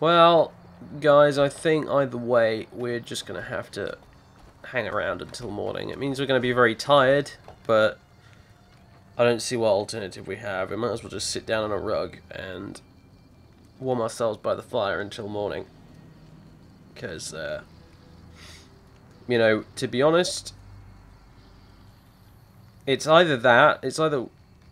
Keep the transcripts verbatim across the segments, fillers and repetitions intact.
Well, guys, I think either way, we're just going to have to hang around until morning. It means we're going to be very tired, but I don't see what alternative we have. We might as well just sit down on a rug and warm ourselves by the fire until morning. Because, uh, you know, to be honest, it's either that, it's either,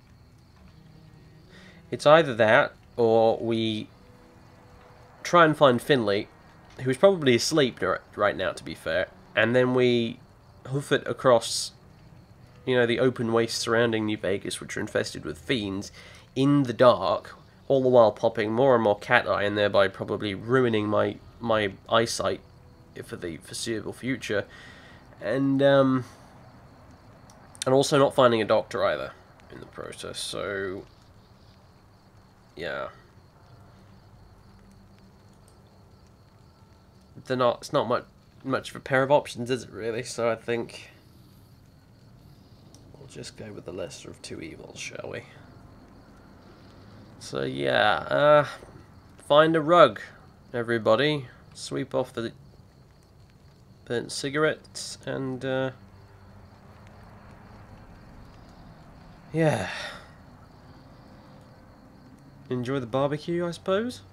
it's either that, or we try and find Finley, who's probably asleep right now, to be fair, and then we hoof it across, you know, the open waste surrounding New Vegas, which are infested with fiends, in the dark, all the while popping more and more cat eye, and thereby probably ruining my my eyesight for the foreseeable future, and um, and also not finding a doctor either in the process. So, yeah. They're not, it's not much, much of a pair of options, is it really? So I think we'll just go with the lesser of two evils, shall we? So yeah, uh, find a rug, everybody. Sweep off the burnt cigarettes, and uh, yeah, enjoy the barbecue, I suppose.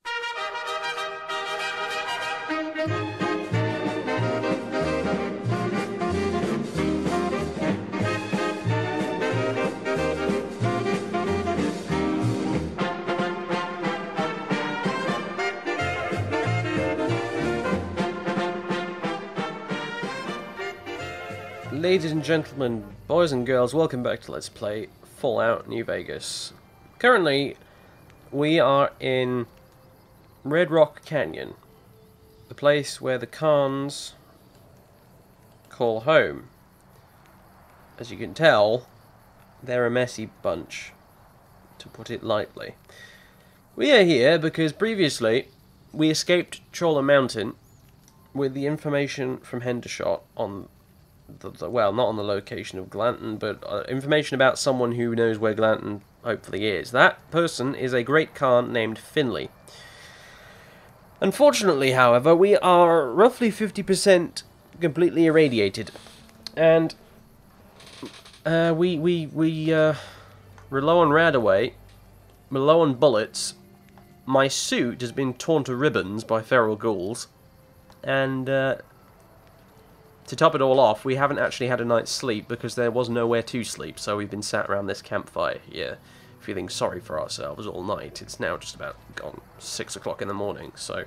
Ladies and gentlemen, boys and girls, welcome back to Let's Play Fallout New Vegas. Currently, we are in Red Rock Canyon, the place where the Khans call home. As you can tell, they're a messy bunch, to put it lightly. We are here because previously we escaped Chola Mountain with the information from Hendershot on The, the, well, not on the location of Glanton, but uh, information about someone who knows where Glanton hopefully is. That person is a great Khan named Finley. Unfortunately, however, we are roughly fifty percent completely irradiated, and uh, we we we uh, we're low on Radaway, we're low on bullets. My suit has been torn to ribbons by feral ghouls, and uh, to top it all off, we haven't actually had a night's sleep because there was nowhere to sleep, so we've been sat around this campfire here, feeling sorry for ourselves all night. It's now just about gone six o'clock in the morning, so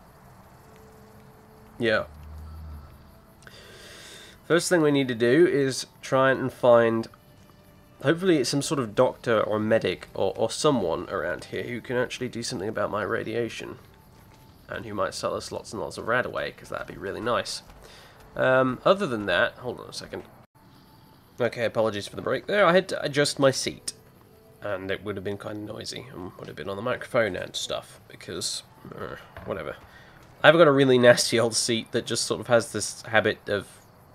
yeah. First thing we need to do is try and find, hopefully it's some sort of doctor or medic or, or someone around here who can actually do something about my radiation, and who might sell us lots and lots of Radaway, because that'd be really nice. Um, other than that, hold on a second. Okay, apologies for the break there. I had to adjust my seat, and it would have been kind of noisy, and would have been on the microphone and stuff, because, uh, whatever. I've got a really nasty old seat that just sort of has this habit of,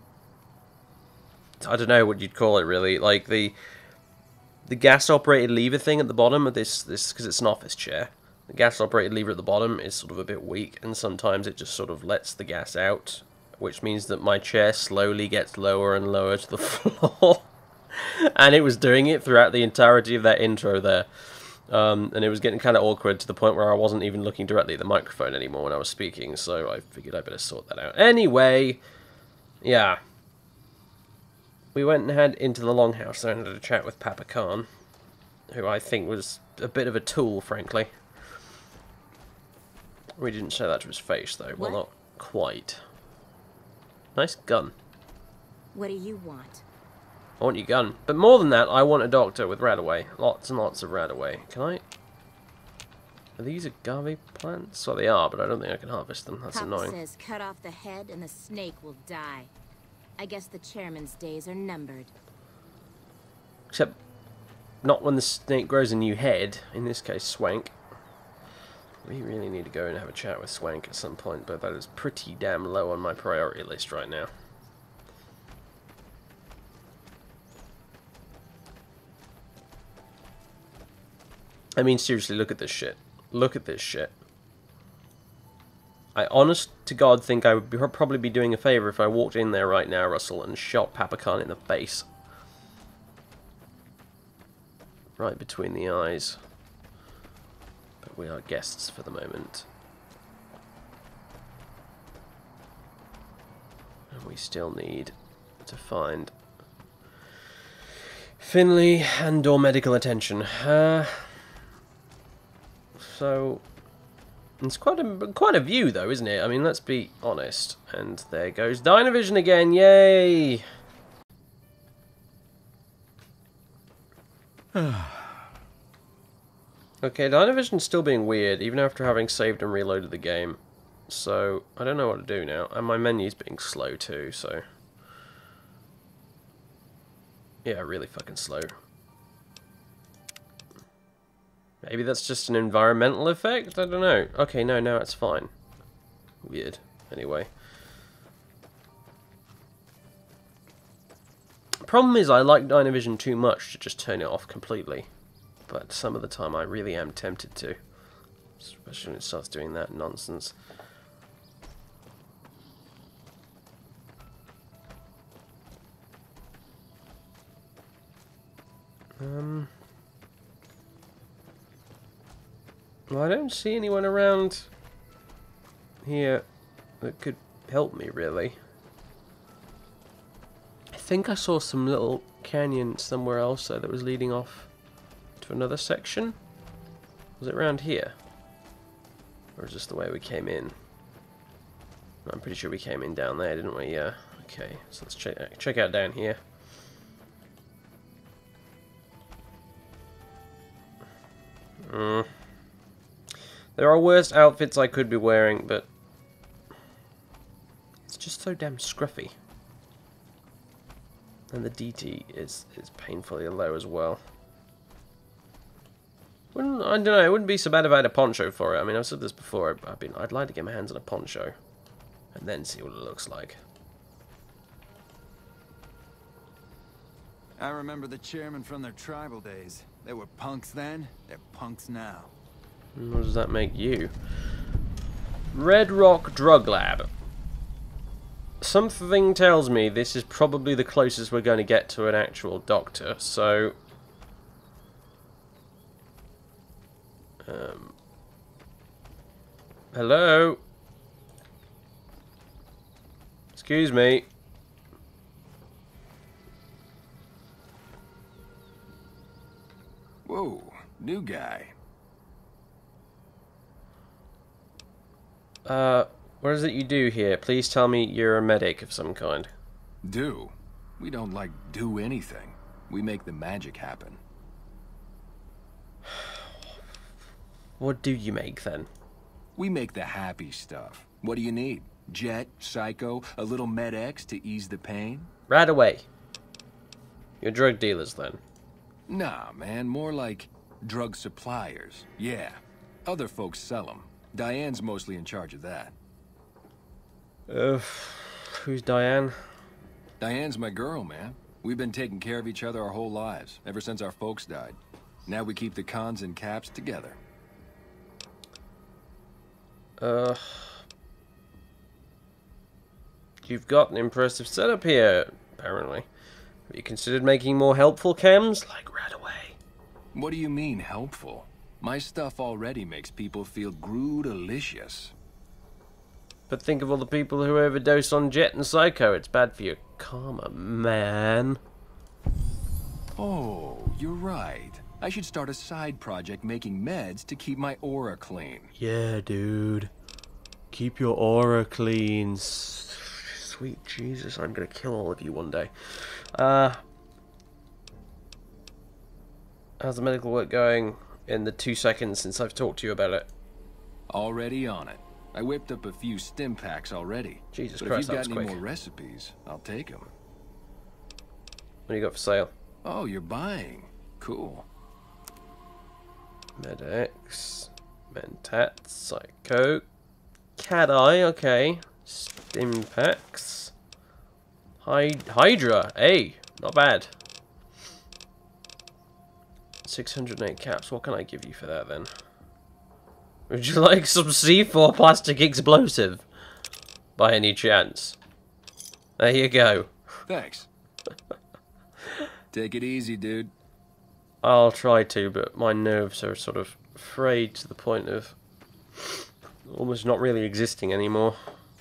I don't know what you'd call it really, like the the gas-operated lever thing at the bottom of this, this because it's an office chair. The gas-operated lever at the bottom is sort of a bit weak, and sometimes it just sort of lets the gas out, which means that my chair slowly gets lower and lower to the floor. And it was doing it throughout the entirety of that intro there. Um, and it was getting kind of awkward to the point where I wasn't even looking directly at the microphone anymore when I was speaking, so I figured I better sort that out. Anyway, yeah. We went and had into the longhouse and had a chat with Papa Khan, who I think was a bit of a tool, frankly. We didn't say that to his face, though. Well, not quite. Nice gun. What do you want? I want your gun. But more than that, I want a doctor with Radaway. Lots and lots of Radaway. Can I? Are these agave plants? Well, they are, but I don't think I can harvest them. That's Papa annoying. says cut off the head and the snake will die. I guess the chairman's days are numbered. Except, not when the snake grows a new head. In this case, Swank. We really need to go and have a chat with Swank at some point, but that is pretty damn low on my priority list right now. I mean, seriously, look at this shit. Look at this shit. I honest to God think I would be, probably be doing a favour if I walked in there right now, Russell, and shot Papa Khan in the face. Right between the eyes. But we are guests for the moment. And we still need to find Finley and or medical attention. Uh, so... It's quite a quite a view, though, isn't it? I mean, let's be honest. And there goes Dynavision again. Yay! Okay, Dynavision's still being weird, even after having saved and reloaded the game. So, I don't know what to do now. And my menu's being slow, too, so... Yeah, really fucking slow. Maybe that's just an environmental effect? I don't know. Okay, no, now it's fine. Weird. Anyway. Problem is, I like Dynavision too much to just turn it off completely. But some of the time I really am tempted to. Especially when it starts doing that nonsense. Um... Well, I don't see anyone around here that could help me, really. I think I saw some little canyon somewhere else though, that was leading off to another section. Was it around here? Or is this the way we came in? I'm pretty sure we came in down there, didn't we? Yeah. Okay, so let's check, check out down here. Hmm. There are worse outfits I could be wearing, but it's just so damn scruffy. And the D T is is painfully low as well. Wouldn't, I don't know, it wouldn't be so bad if I had a poncho for it. I mean, I've said this before, I've been, I'd like to get my hands on a poncho and then see what it looks like. I remember the chairman from their tribal days. They were punks then, they're punks now. What does that make you? Red Rock Drug Lab. Something tells me this is probably the closest we're going to get to an actual doctor, so... Um... Hello? Excuse me. Whoa, new guy. Uh, what is it you do here? Please tell me you're a medic of some kind. Do? We don't, like, do anything. We make the magic happen. What do you make, then? We make the happy stuff. What do you need? Jet, Psycho, a little Med-X to ease the pain? Right away. You're drug dealers, then? Nah, man, more like drug suppliers. Yeah. Other folks sell them. Diane's mostly in charge of that. Uh, who's Diane? Diane's my girl, man. We've been taking care of each other our whole lives, ever since our folks died. Now we keep the cons and caps together. Uh... You've got an impressive setup here, apparently. Have you considered making more helpful chems? Like right away. What do you mean, helpful? My stuff already makes people feel groo-delicious. But think of all the people who overdose on Jet and Psycho. It's bad for your karma, man. Oh, you're right. I should start a side project making meds to keep my aura clean. Yeah, dude. Keep your aura clean. Sweet Jesus, I'm gonna kill all of you one day. Uh, how's the medical work going in the two seconds since I've talked to you about it? Already on it. I whipped up a few stim packs already. Jesus but Christ, if that you've was got any quick. more recipes, I'll take them. What do you got for sale? Oh, you're buying. Cool. Med-X, Mentat, Psycho, Cat Eye, okay. Stim packs. Hyd Hydra, hey, not bad. six hundred eight caps, what can I give you for that then? Would you like some C four plastic explosive? By any chance? There you go. Thanks. Take it easy, dude. I'll try to, but my nerves are sort of frayed to the point of almost not really existing anymore.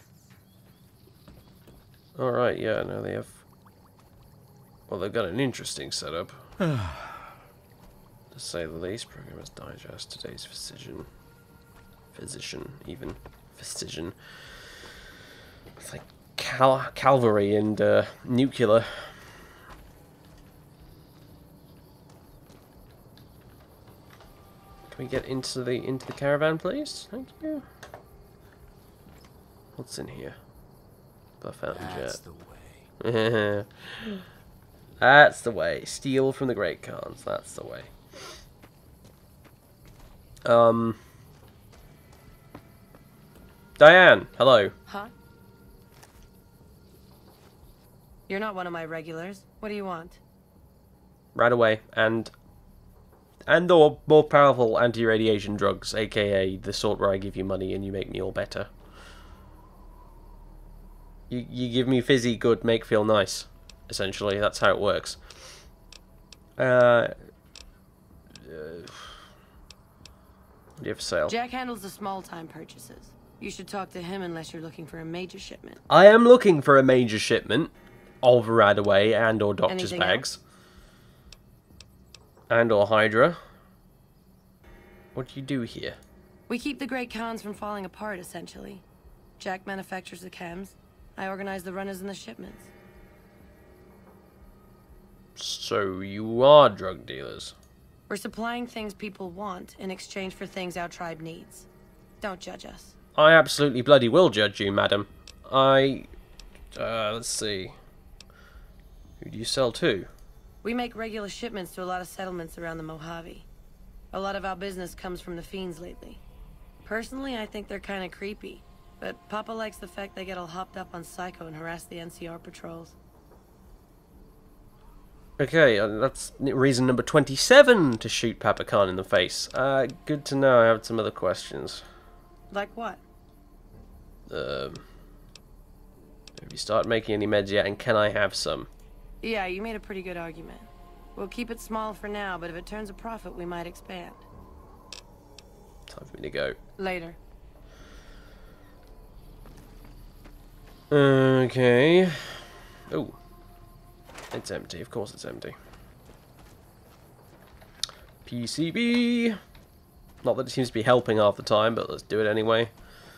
Alright, yeah, no, they have... Well, they've got an interesting setup. To say the least. Programmer's Digest, today's physician. Physician, even. Physician. It's like cal cavalry and uh, nuclear. Can we get into the into the caravan, please? Thank you. What's in here? Buff out and That's jet. the way. That's the way. Steal from the Great Khans. That's the way. Um. Diane, hello. Huh? You're not one of my regulars. What do you want? Right away, and and or more powerful anti-radiation drugs, aka the sort where I give you money and you make me all better. You you give me fizzy good, make feel nice. Essentially, that's how it works. Uh, uh what do you have for sale? Jack handles the small-time purchases. You should talk to him unless you're looking for a major shipment. I am looking for a major shipment of Radaway and or Doctor's Anything bags. else? And or Hydra. What do you do here? We keep the Great Khans from falling apart, essentially. Jack manufactures the chems. I organize the runners and the shipments. So you are drug dealers. We're supplying things people want in exchange for things our tribe needs. Don't judge us. I absolutely bloody will judge you, madam. I... Uh, let's see. Who do you sell to? We make regular shipments to a lot of settlements around the Mojave. A lot of our business comes from the Fiends lately. Personally, I think they're kind of creepy. But Papa likes the fact they get all hopped up on Psycho and harass the N C R patrols. Okay, uh, that's reason number twenty-seven to shoot Papa Khan in the face. Uh, good to know. I have some other questions. Like what? Um, have you started making any meds yet, and can I have some? Yeah, you made a pretty good argument. We'll keep it small for now, but if it turns a profit, we might expand. Time for me to go. Later. Okay. Oh. It's empty. Of course it's empty. P C B. Not that it seems to be helping half the time, but let's do it anyway.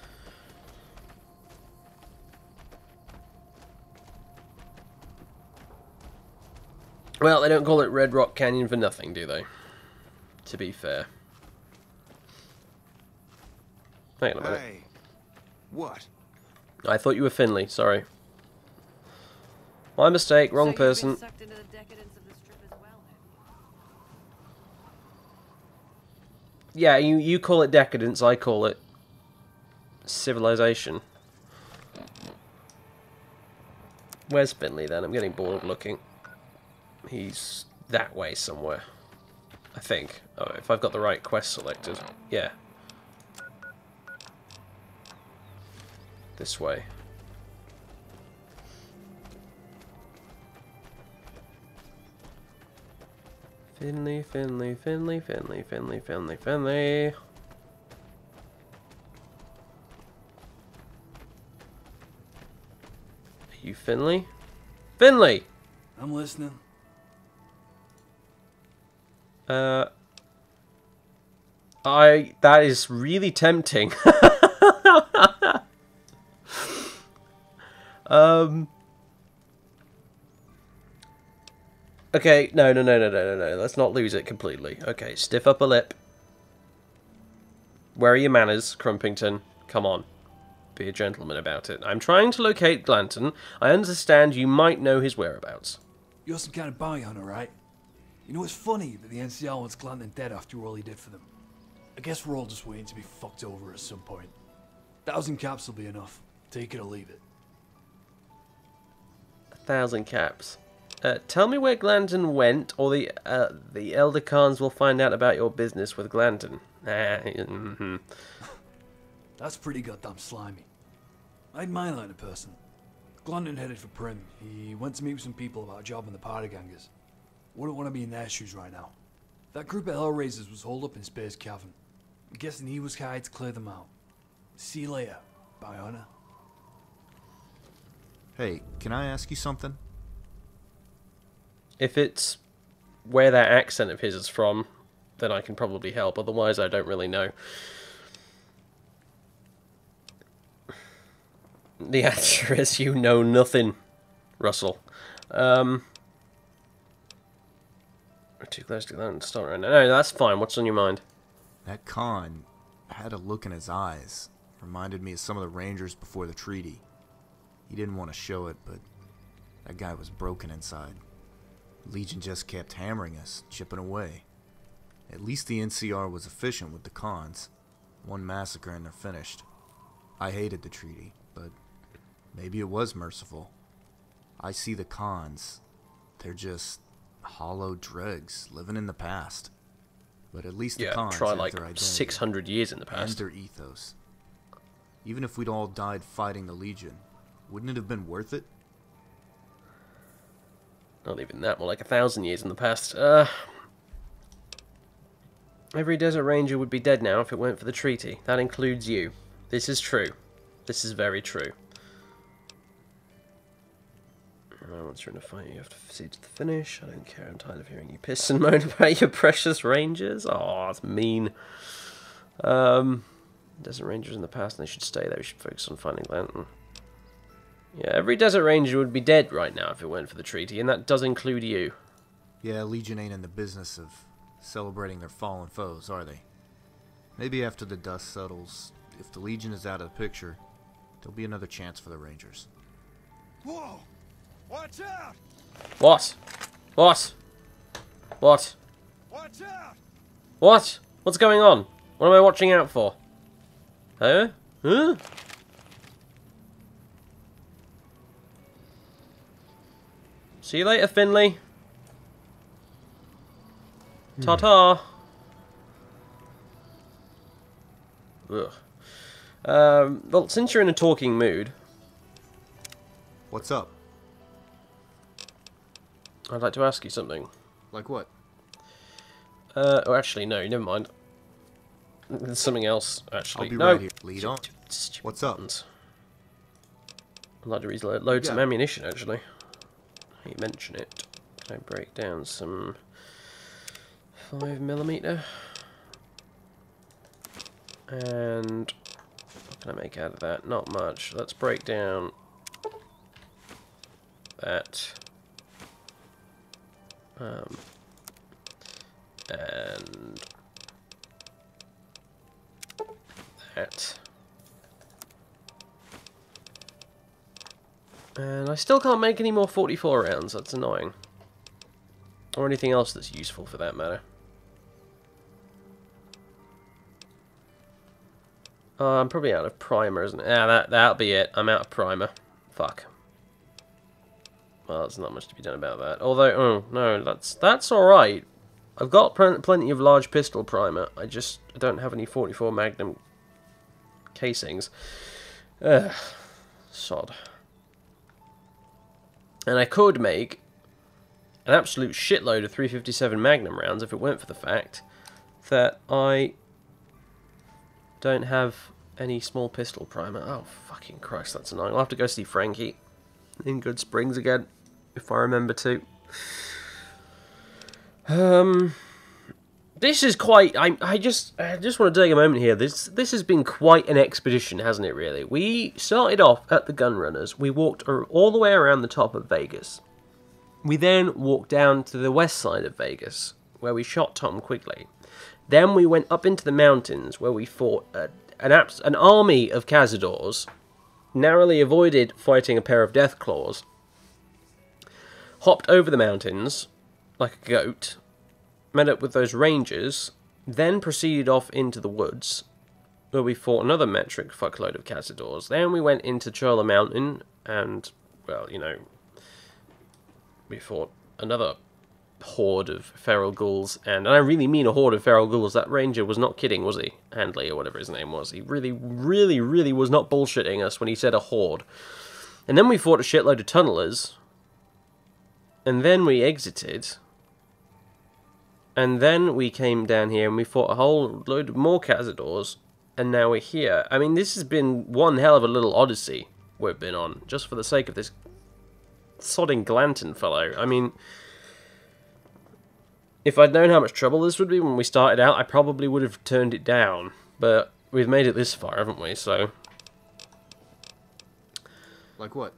Well, they don't call it Red Rock Canyon for nothing, do they? To be fair. Hang on a minute. Hey. What? I thought you were Finley, sorry. My mistake, wrong So you've person. been sucked into the decadence of this trip as well, have you? Yeah, you, you call it decadence, I call it civilization. Where's Finley then? I'm getting bored looking. He's that way somewhere. I think. Oh, if I've got the right quest selected. Yeah. This way. Finley, Finley, Finley, Finley, Finley, Finley, Finley. Are you Finley? Finley! I'm listening. Uh... I... That is really tempting. um... Okay, no, no, no, no, no, no, no. Let's not lose it completely. Okay, stiff upper lip. Where are your manners, Crumpington? Come on. Be a gentleman about it. I'm trying to locate Glanton. I understand you might know his whereabouts. You're some kind of bounty hunter, right? You know, it's funny that the N C L wants Glanton dead after all he did for them. I guess we're all just waiting to be fucked over at some point. Thousand caps will be enough. Take it or leave it. A thousand caps. Uh, tell me where Glandon went, or the uh, the Elder Khans will find out about your business with Glandon. Ah, mm-hmm. That's pretty goddamn slimy. I ain't my line of person. Glandon headed for Prim. He went to meet with some people about a job in the party gangers. Wouldn't want to be in their shoes right now. That group of Hellraisers was holed up in Spear's Cavern. I'm guessing he was hired to clear them out. See you later, Bayona. Hey, can I ask you something? If it's where that accent of his is from, then I can probably help. Otherwise, I don't really know. The answer is you know nothing, Russell. Um, we're too close to that start right now. No, that's fine. What's on your mind? That Khan had a look in his eyes. Reminded me of some of the Rangers before the treaty. He didn't want to show it, but that guy was broken inside. Legion just kept hammering us, chipping away. At least the N C R was efficient with the Khans. One massacre and they're finished. I hated the treaty, but maybe it was merciful. I see the Khans. They're just hollow dregs living in the past. But at least the Yeah, Khans try have like their identity six hundred years in the and past. their ethos. Even if we'd all died fighting the Legion, wouldn't it have been worth it? Not even that, more like a thousand years in the past. Uh, every Desert Ranger would be dead now if it weren't for the treaty. That includes you. This is true. This is very true. Uh, once you're in a fight, you have to proceed to the finish. I don't care. I'm tired of hearing you piss and moan about your precious Rangers. Oh, that's mean. Um, Desert Rangers in the past, and they should stay there. We should focus on finding Lantern. Yeah, every Desert Ranger would be dead right now if it weren't for the treaty, and that does include you. Yeah, Legion ain't in the business of celebrating their fallen foes, are they? Maybe after the dust settles, if the Legion is out of the picture, there'll be another chance for the Rangers. Whoa! Watch out! What? What? What? Watch out! What? What's going on? What am I watching out for? Huh? Huh? See you later, Finley. Ta-ta. Ugh. Um, well, since you're in a talking mood, What's up? I'd like to ask you something. Like what? Uh, oh, actually, no, never mind. There's something else, actually. I'll be no. right here. Lead on. Stupid What's up? buttons. I'd like to reload load some Yeah. ammunition, actually. You mention it. Can I break down some five millimeter? And what can I make out of that? Not much. Let's break down that. Um, and that. And I still can't make any more forty-four rounds, that's annoying. Or anything else that's useful for that matter. Uh, I'm probably out of primer, isn't it? Yeah, that, that'll be it. I'm out of primer. Fuck. Well, there's not much to be done about that. Although, oh, no, that's that's alright. I've got plenty of large pistol primer. I just don't have any forty-four Magnum casings. Ugh. Sod. And I could make an absolute shitload of three fifty-seven Magnum rounds if it weren't for the fact that I don't have any small pistol primer. Oh, fucking Christ, that's annoying. I'll have to go see Frankie in Good Springs again, if I remember to. Um, this is quite... I, I just I just want to take a moment here. This, this has been quite an expedition, hasn't it, really? We started off at the Gunrunners. We walked all the way around the top of Vegas. We then walked down to the west side of Vegas, where we shot Tom Quigley. Then we went up into the mountains, where we fought a, an, abs an army of Cazadors, narrowly avoided fighting a pair of Deathclaws, hopped over the mountains like a goat, met up with those rangers, then proceeded off into the woods, where we fought another metric fuckload of Cazadors. Then we went into Chola Mountain, and, well, you know, we fought another horde of feral ghouls, and, and I really mean a horde of feral ghouls. That ranger was not kidding, was he? Handley, or whatever his name was. He really, really, really was not bullshitting us when he said a horde. And then we fought a shitload of tunnelers, and then we exited, and then we came down here and we fought a whole load of more Cazadors, and now we're here. I mean, this has been one hell of a little odyssey we've been on, just for the sake of this sodding Glanton fellow. I mean, if I'd known how much trouble this would be when we started out, I probably would have turned it down. But we've made it this far, haven't we? So... Like what?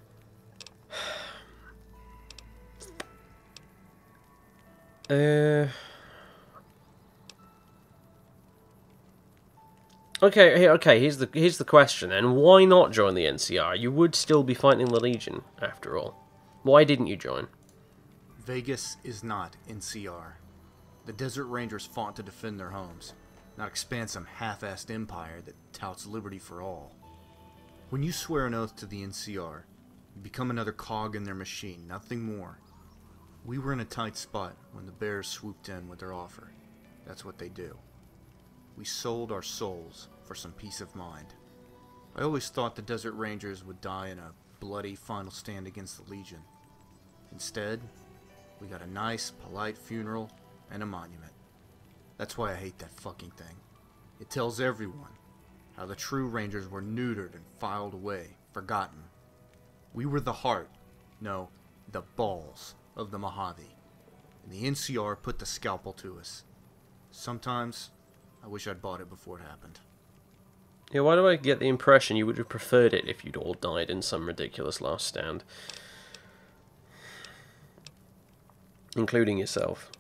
Uh... Okay, here- okay. Here's the here's the question then. Why not join the N C R? You would still be fighting the Legion, after all. Why didn't you join? Vegas is not N C R. The Desert Rangers fought to defend their homes, not expand some half-assed empire that touts liberty for all. When you swear an oath to the N C R, you become another cog in their machine, nothing more. We were in a tight spot when the Bears swooped in with their offer. That's what they do. We sold our souls for some peace of mind. I always thought the Desert Rangers would die in a bloody final stand against the Legion. Instead, we got a nice, polite funeral and a monument. That's why I hate that fucking thing. It tells everyone how the true Rangers were neutered and filed away, forgotten. We were the heart, no, the balls of the Mojave. And the N C R put the scalpel to us. Sometimes, I wish I'd bought it before it happened. Yeah, why do I get the impression you would have preferred it if you'd all died in some ridiculous last stand? Including yourself.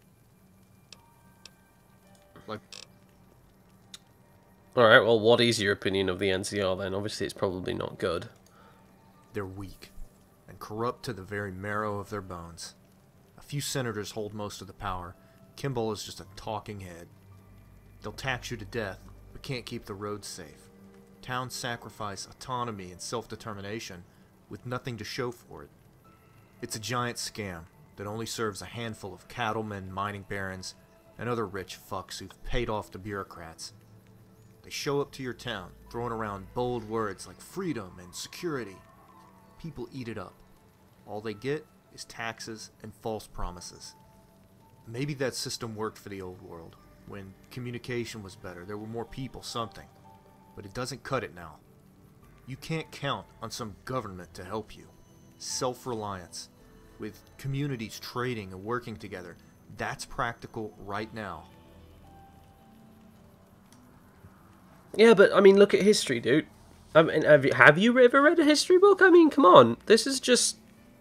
Like, Alright, well, what is your opinion of the N C R then? Obviously it's probably not good. they're weak and corrupt to the very marrow of their bones. A few senators hold most of the power. Kimball is just a talking head. They'll tax you to death, but can't keep the roads safe. Towns sacrifice autonomy and self-determination with nothing to show for it. It's a giant scam that only serves a handful of cattlemen, mining barons, and other rich fucks who've paid off the bureaucrats. They show up to your town, throwing around bold words like freedom and security. People eat it up. All they get is taxes and false promises. Maybe that system worked for the old world. When communication was better, there were more people, something. But it doesn't cut it now. You can't count on some government to help you. Self-reliance, with communities trading and working together, that's practical right now. Yeah, but, I mean, look at history, dude. I mean, have you, have you ever read a history book? I mean, come on. This is just...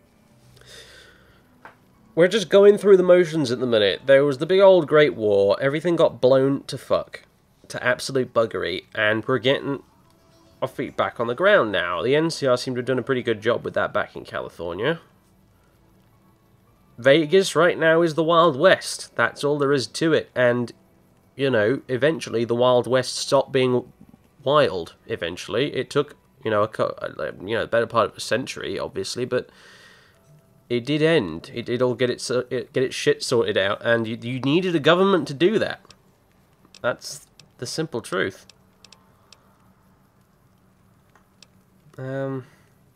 We're just going through the motions at the minute. There was the big old Great War. Everything got blown to fuck. To absolute buggery. And we're getting our feet back on the ground now. The N C R seem to have done a pretty good job with that back in California. Vegas right now is the Wild West. That's all there is to it. And, you know, eventually the Wild West stopped being wild. Eventually. It took, you know, a, you know, the better part of a century, obviously, but... It did end. It did all get its uh, get its shit sorted out, and you, you needed a government to do that. That's the simple truth. Um.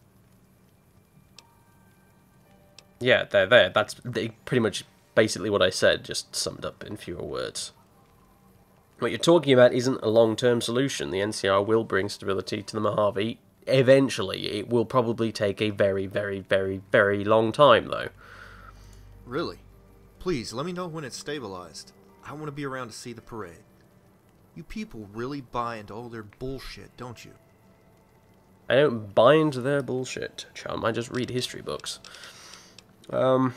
Yeah, there, there. That's pretty much basically what I said, just summed up in fewer words. What you're talking about isn't a long-term solution. The N C R will bring stability to the Mojave. Eventually, it will probably take a very, very, very, very long time, though. Really? Please, let me know when it's stabilized. I want to be around to see the parade. You people really buy into all their bullshit, don't you? I don't buy into their bullshit, chum. I just read history books. Um...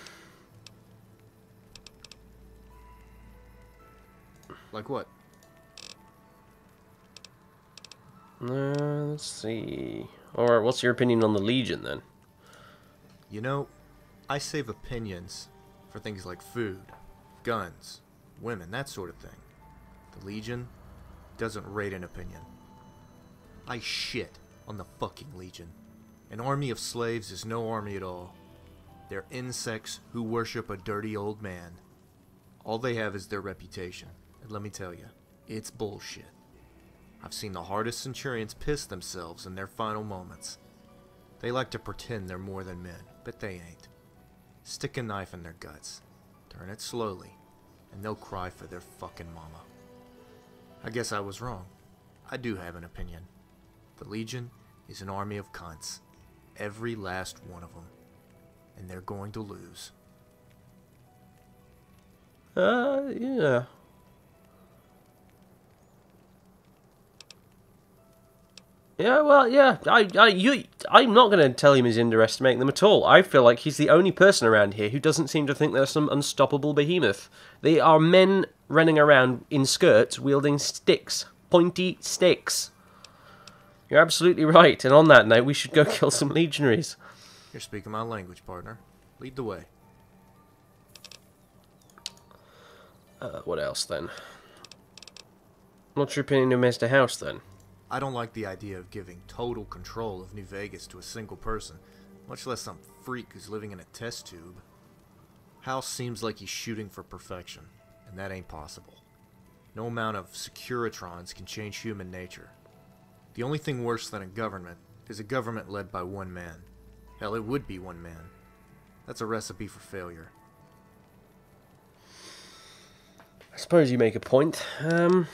Like what? Uh, let's see. Or what's your opinion on the Legion, then? You know, I save opinions for things like food, guns, women, that sort of thing. The Legion doesn't rate an opinion. I shit on the fucking Legion. An army of slaves is no army at all. They're insects who worship a dirty old man. All they have is their reputation. And let me tell you, it's bullshit. I've seen the hardest Centurions piss themselves in their final moments. They like to pretend they're more than men, but they ain't. Stick a knife in their guts, turn it slowly, and they'll cry for their fucking mama. I guess I was wrong. I do have an opinion. The Legion is an army of cunts. Every last one of them. And they're going to lose. Uh, yeah. Yeah, well, yeah. I, I, you, I'm not going to tell him he's underestimating them at all. I feel like he's the only person around here who doesn't seem to think there's some unstoppable behemoth. They are men running around in skirts wielding sticks. Pointy sticks. You're absolutely right. And on that note, we should go kill some legionaries. You're speaking my language, partner. Lead the way. Uh, what else, then? What's your opinion of Mister House, then? I don't like the idea of giving total control of New Vegas to a single person, much less some freak who's living in a test tube. House seems like he's shooting for perfection, and that ain't possible. No amount of Securitrons can change human nature. The only thing worse than a government is a government led by one man. Hell, it would be one man. That's a recipe for failure. I suppose you make a point. Um...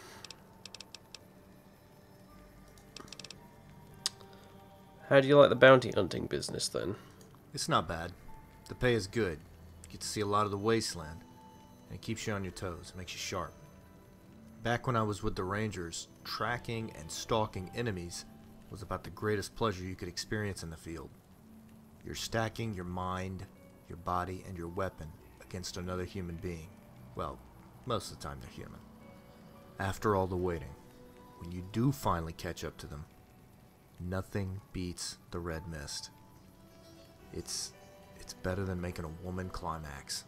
How do you like the bounty hunting business, then? It's not bad. The pay is good. You get to see a lot of the wasteland. And it keeps you on your toes, makes you sharp. Back when I was with the Rangers, tracking and stalking enemies was about the greatest pleasure you could experience in the field. You're stacking your mind, your body, and your weapon against another human being. Well, most of the time they're human. After all the waiting, when you do finally catch up to them, nothing beats the red mist. It's it's better than making a woman climax.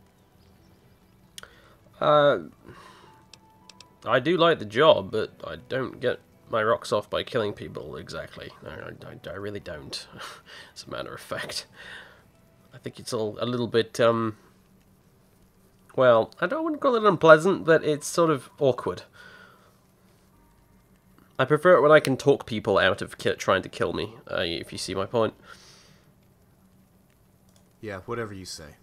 Uh, I do like the job, but I don't get my rocks off by killing people exactly. I, I, I really don't. As a matter of fact, I think it's all a little bit um. Well, I don't want to call it unpleasant, but it's sort of awkward. I prefer it when I can talk people out of ki trying to kill me, uh, if you see my point. Yeah, whatever you say.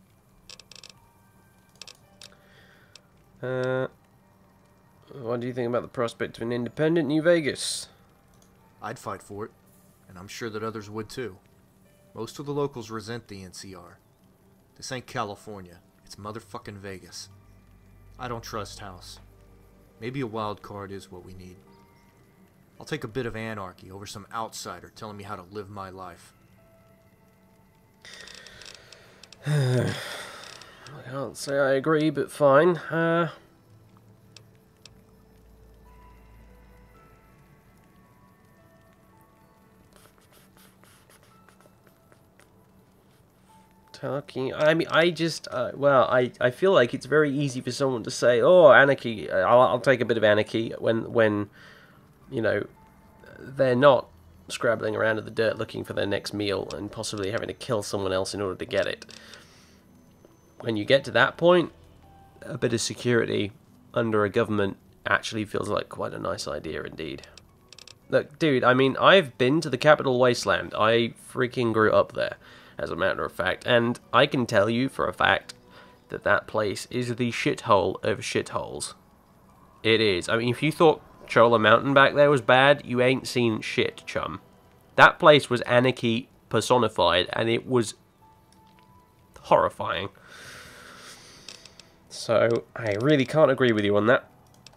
Uh, what do you think about the prospect of an independent New Vegas? I'd fight for it, and I'm sure that others would too. Most of the locals resent the N C R. This ain't California, it's motherfucking Vegas. I don't trust House. Maybe a wild card is what we need. I'll take a bit of anarchy over some outsider telling me how to live my life. I can't say I agree, but fine. Uh, talking, I mean, I just, uh, well, I, I feel like it's very easy for someone to say, oh, anarchy, I'll, I'll take a bit of anarchy when, when, you know, they're not scrabbling around in the dirt looking for their next meal and possibly having to kill someone else in order to get it. When you get to that point, a bit of security under a government actually feels like quite a nice idea indeed. Look, dude, I mean, I've been to the Capital Wasteland. I freaking grew up there, as a matter of fact, and I can tell you for a fact that that place is the shithole of shitholes. It is. I mean, if you thought Chola Mountain back there was bad, you ain't seen shit, chum. That place was anarchy personified, and it was horrifying. So, I really can't agree with you on that.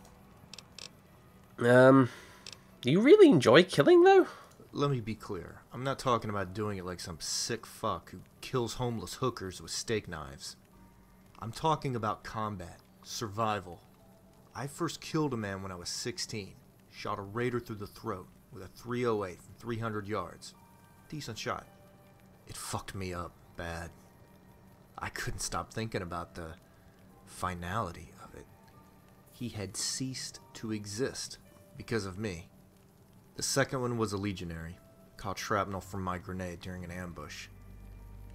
Um, do you really enjoy killing, though? Let me be clear. I'm not talking about doing it like some sick fuck who kills homeless hookers with steak knives. I'm talking about combat, survival. I first killed a man when I was sixteen. Shot a raider through the throat with a three oh eight from three hundred yards. Decent shot. It fucked me up bad. I couldn't stop thinking about the finality of it. He had ceased to exist because of me. The second one was a legionary. Caught shrapnel from my grenade during an ambush.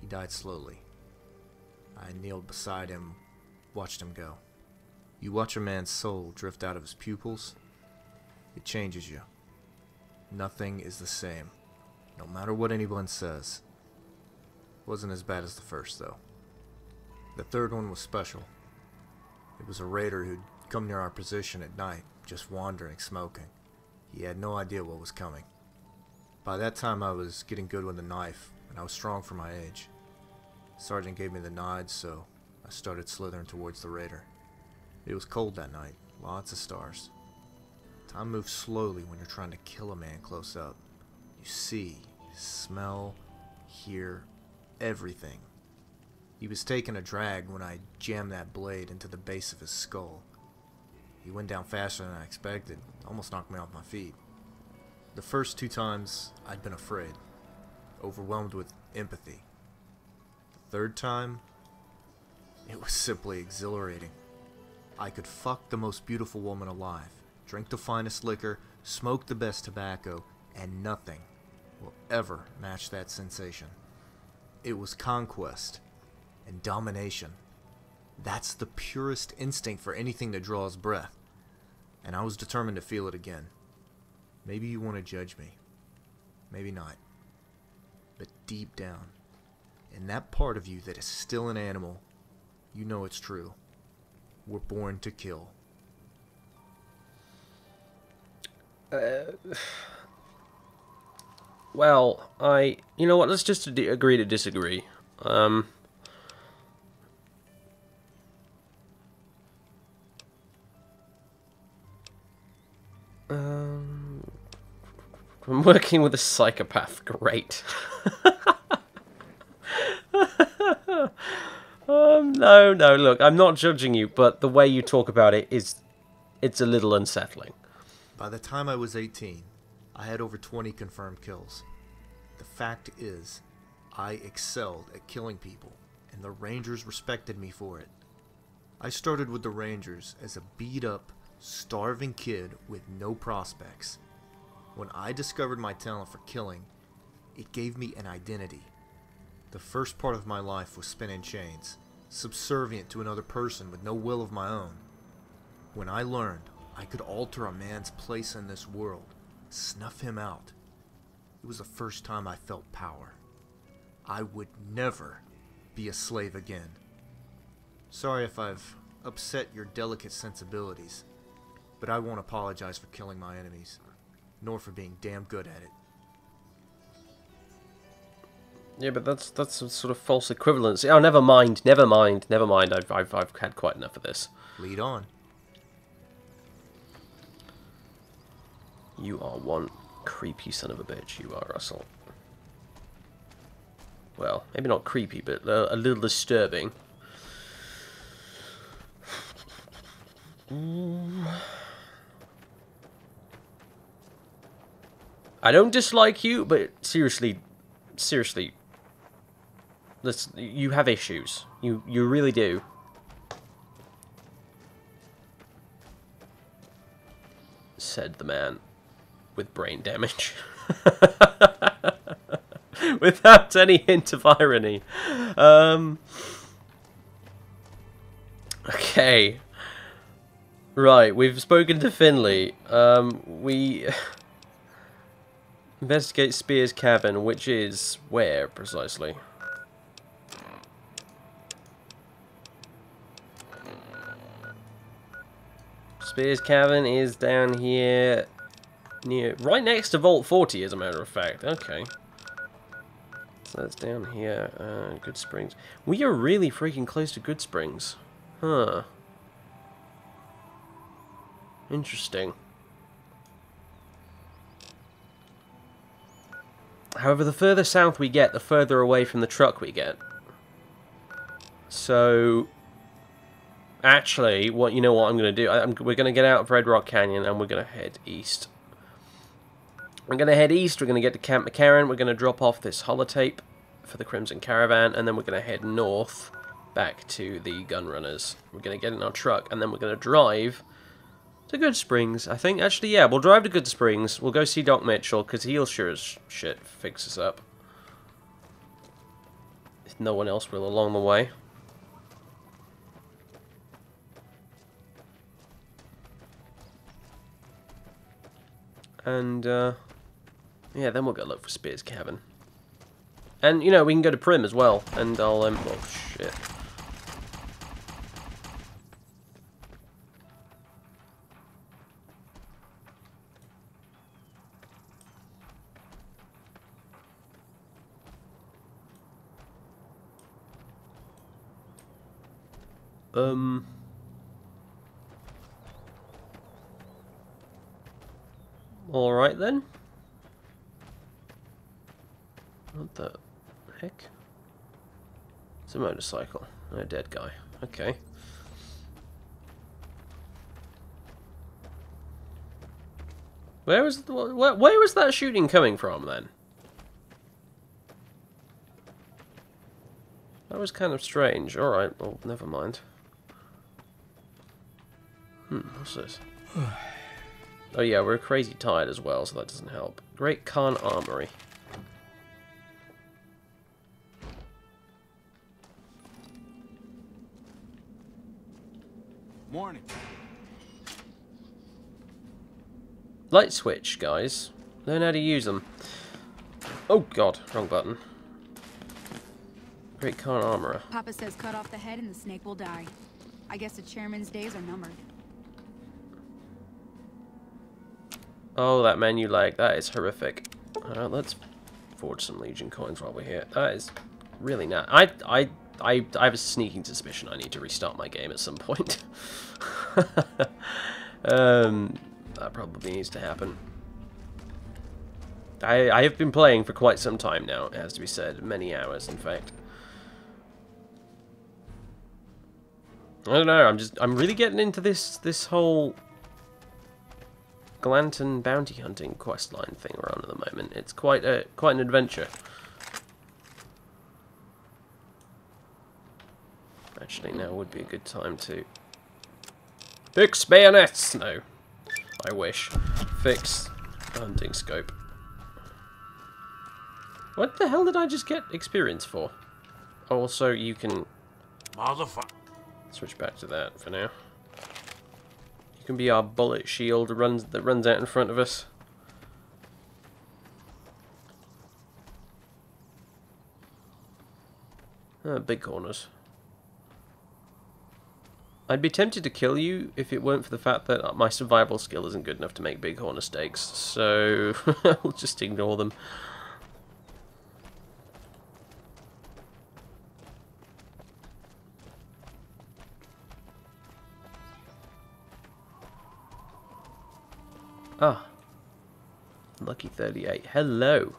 He died slowly. I kneeled beside him, watched him go. You watch a man's soul drift out of his pupils, it changes you. Nothing is the same, no matter what anyone says. Wasn't as bad as the first, though. The third one was special. It was a raider who'd come near our position at night, just wandering, smoking. He had no idea what was coming. By that time I was getting good with a knife, and I was strong for my age. Sergeant gave me the nod, so I started slithering towards the raider. It was cold that night, lots of stars. Time moves slowly when you're trying to kill a man close up. You see, smell, hear, everything. He was taking a drag when I jammed that blade into the base of his skull. He went down faster than I expected, almost knocked me off my feet. The first two times, I'd been afraid, overwhelmed with empathy. The third time, it was simply exhilarating. I could fuck the most beautiful woman alive, drink the finest liquor, smoke the best tobacco, and nothing will ever match that sensation. It was conquest and domination. That's the purest instinct for anything that draws breath, and I was determined to feel it again. Maybe you want to judge me, maybe not, but deep down, in that part of you that is still an animal, you know it's true. We're born to kill. Uh, well, I... You know what, let's just d agree to disagree. Um... Um... I'm working with a psychopath, great. um, no, no, look, I'm not judging you, but the way you talk about it is... It's a little unsettling. By the time I was eighteen, I had over twenty confirmed kills. The fact is, I excelled at killing people, and the Rangers respected me for it. I started with the Rangers as a beat-up, starving kid with no prospects. When I discovered my talent for killing, it gave me an identity. The first part of my life was spent in chains, subservient to another person with no will of my own. When I learned I could alter a man's place in this world, snuff him out, it was the first time I felt power. I would never be a slave again. Sorry if I've upset your delicate sensibilities, but I won't apologize for killing my enemies, nor for being damn good at it. Yeah, but that's that's a sort of false equivalency. Oh, never mind, never mind, never mind. I've I've I've had quite enough of this. Lead on. You are one creepy son of a bitch. You are, Russell. Well, maybe not creepy, but uh, a little disturbing. I don't dislike you, but seriously, seriously, let's, you have issues. You you really do. Said the man with brain damage. Without any hint of irony. Um, okay. Right, we've spoken to Finley. Um, we investigate Spears' cabin, which is where precisely? Spears' cabin is down here, near, right next to Vault forty, as a matter of fact. Okay. So that's down here. Uh, Good Springs. We are really freaking close to Good Springs. Huh. Interesting. However, the further south we get, the further away from the truck we get. So, actually, what you know what I'm going to do? I, I'm, we're going to get out of Red Rock Canyon and we're going to head east. We're going to head east. We're going to get to Camp McCarran. We're going to drop off this holotape for the Crimson Caravan, and then we're going to head north back to the Gunrunners. We're going to get in our truck, and then we're going to drive to Good Springs. I think, actually, yeah, we'll drive to Good Springs. We'll go see Doc Mitchell, because he'll sure as shit fix us up. if no one else will along the way. And, uh, yeah, then we'll go look for Spear's cabin. And, you know, we can go to Prim as well, and I'll, um, oh, shit. Um... Alright then. What the heck? It's a motorcycle. A dead guy. Okay. Where was the, where, where was that shooting coming from then? That was kind of strange. Alright, well, never mind. Hmm, what's this? Oh yeah, we're crazy tired as well, so that doesn't help. Great Khan Armory. Morning. Light switch, guys. Learn how to use them. Oh god, wrong button. Great Khan Armorer. Papa says cut off the head and the snake will die. I guess the chairman's days are numbered. Oh, that menu lag. That is horrific. Alright, let's forge some Legion coins while we're here. That is really not. I, I, I, I have a sneaking suspicion I need to restart my game at some point. um, that probably needs to happen. I, I have been playing for quite some time now, it has to be said. Many hours, in fact. I don't know, I'm just, I'm really getting into this, this whole Glanton bounty hunting questline thing we're on at the moment. It's quite a quite an adventure. Actually, now would be a good time to fix bayonets. No, I wish. Fix hunting scope. What the hell did I just get experience for? Also, you can Motherfucker. switch back to that for now. You can be our bullet shield that runs that runs out in front of us. Ah, big corners. I'd be tempted to kill you if it weren't for the fact that my survival skill isn't good enough to make big corner stakes, so I'll just ignore them. Ah. Lucky thirty-eight. Hello.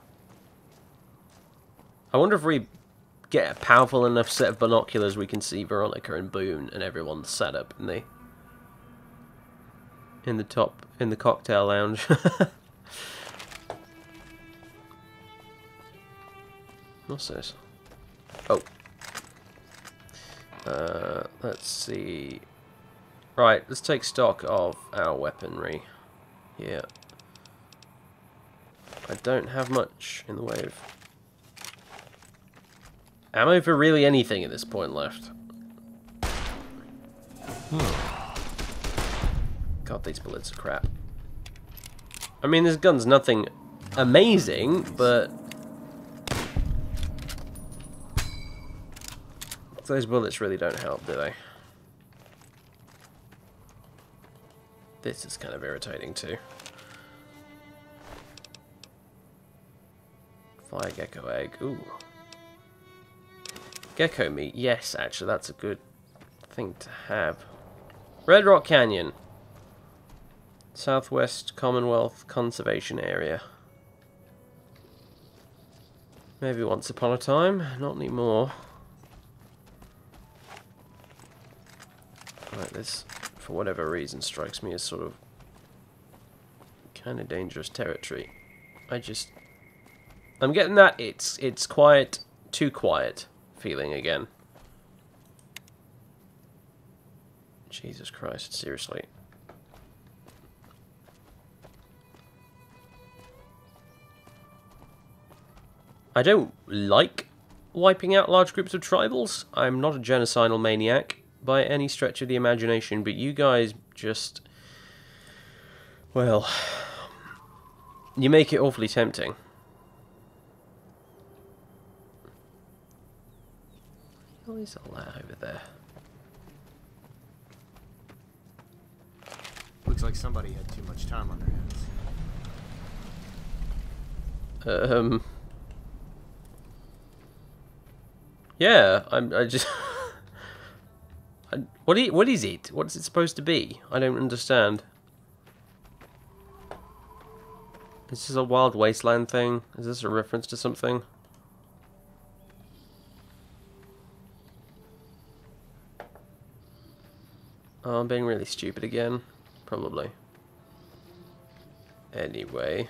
I wonder if we get a powerful enough set of binoculars we can see Veronica and Boone and everyone's set up in the in the top in the cocktail lounge. What's this? Oh. Uh, let's see. Right, let's take stock of our weaponry. Yeah. I don't have much in the way of ammo for really anything at this point left. God, these bullets are crap. I mean, this gun's nothing amazing, but those bullets really don't help, do they? This is kind of irritating too. Fire gecko egg. Ooh. Gecko meat. Yes, actually, that's a good thing to have. Red Rock Canyon. Southwest Commonwealth Conservation Area. Maybe once upon a time, not anymore. Right, this, for whatever reason, strikes me as sort of kind of dangerous territory. I just, I'm getting that it's it's quiet, too quiet feeling again. Jesus Christ, seriously. I don't like wiping out large groups of tribals. I'm not a genocidal maniac by any stretch of the imagination, but you guys just... well... you make it awfully tempting. What is all that over there? Looks like somebody had too much time on their hands. Um... Yeah, I'm. I just. I, what? Is, what is it? What's it supposed to be? I don't understand. Is this a Wild Wasteland thing? Is this a reference to something? Oh, I'm being really stupid again. Probably. Anyway.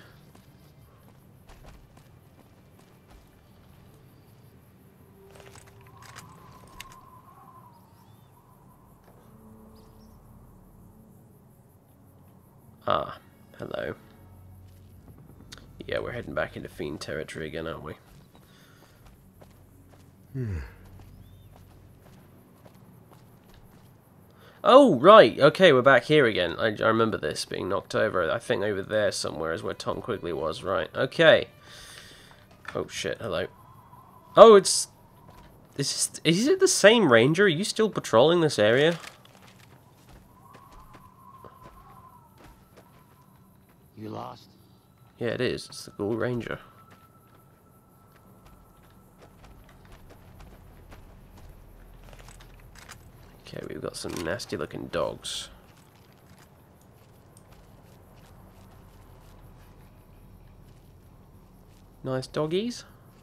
Ah, hello. Yeah, we're heading back into Fiend territory again, aren't we? Hmm. Oh, right, okay, we're back here again. I, I remember this being knocked over. I think over there somewhere is where Tom Quigley was, right. Okay. Oh, shit, hello. Oh, it's... Is, is it the same ranger? Are you still patrolling this area? You lost? Yeah, it is. It's the Ghoul Ranger. Okay, we've got some nasty looking dogs. Nice doggies.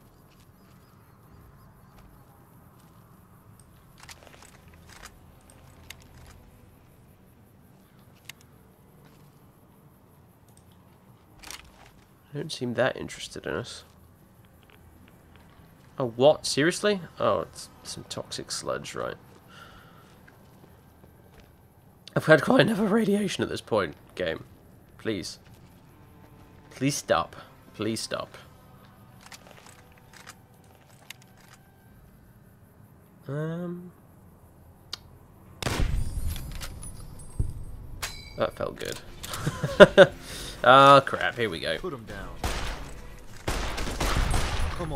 They don't seem that interested in us. Oh, what? Seriously? Oh, it's some toxic sludge, right. I've had quite enough of radiation at this point, game. Please. Please stop. Please stop. Um... That felt good. Oh crap, here we go. Put him down. Come on.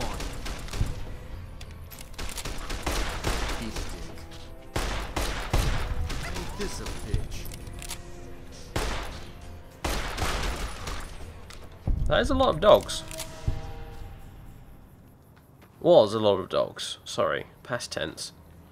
He stick. Ain't this a bitch? That is a lot of dogs. Was a lot of dogs. Sorry, past tense.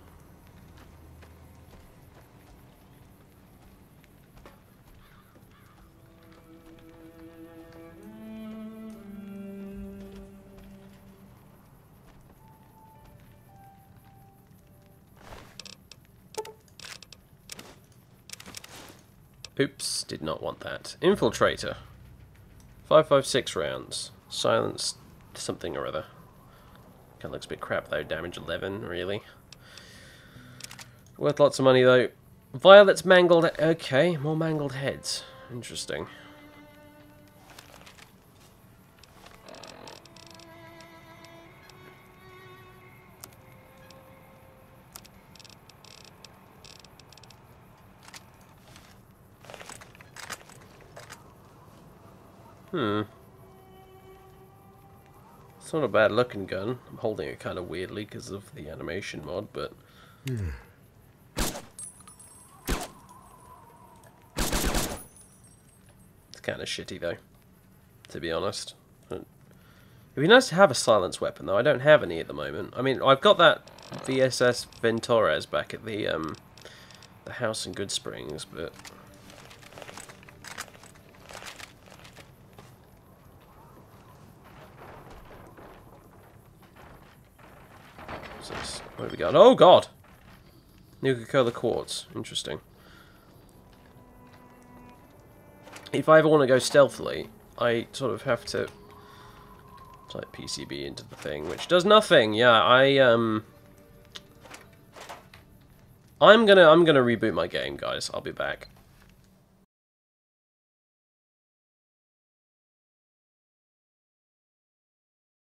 Oops, did not want that. Infiltrator. five five six rounds. Silence something or other. Kind of looks a bit crap though. Damage eleven, really. Worth lots of money though. Violet's mangled. Okay, more mangled heads. Interesting. Hmm. It's not a bad looking gun. I'm holding it kind of weirdly because of the animation mod, but... Hmm. It's kind of shitty though, to be honest. It'd be nice to have a silence weapon though. I don't have any at the moment. I mean, I've got that V S S Ventores back at the, um, the house in Good Springs, but... What have we got? Oh god! Nuka-Cola Quartz. Interesting. If I ever want to go stealthily, I sort of have to type P C B into the thing, which does nothing. Yeah, I um I'm gonna I'm gonna reboot my game, guys. I'll be back.